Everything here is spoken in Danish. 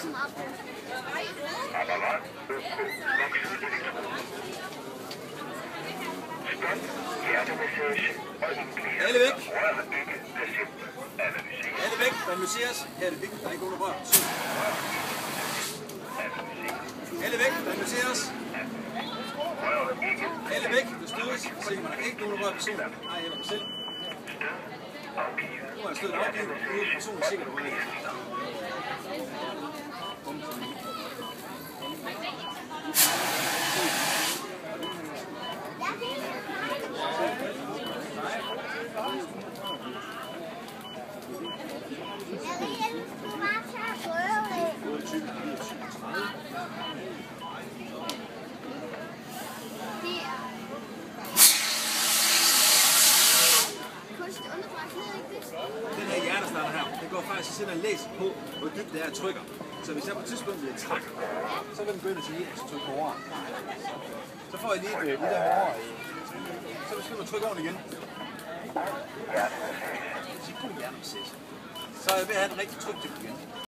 Alle væk. Alle væk. Analyseres. Her er det vigtigt, der er ikke nogen, der rører. Alle væk. Analyseres. Alle væk. Det stødes. Se, man har ikke nogen, der rører personen. Nej, eller mig selv. Nu er der stødet afgivet. Nu er personen sikkert rører. Den her hjertestarter her, det går faktisk at sætte en læs på, hvor dybt det er at trykker. Så hvis jeg på et tidspunkt bliver træk, så vil den begynde at sige, at jeg skal trykke hårdere. Så får jeg lige lidt der hårdere. Så begynder man at trykke ordentligt igen. Så er jeg ved at have den rigtig tryk igen.